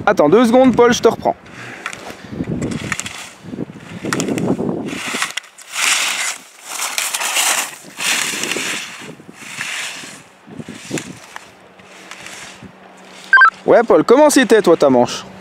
Attends 2 secondes, Paul, je te reprends. Ouais, Paul, comment c'était, toi, ta manche?